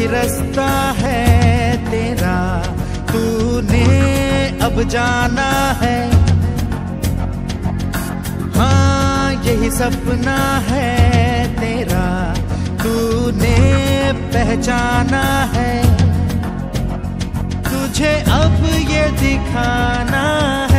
रास्ता है तेरा, तूने अब जाना है। हाँ यही सपना है तेरा, तूने पहचाना है। तुझे अब ये दिखाना है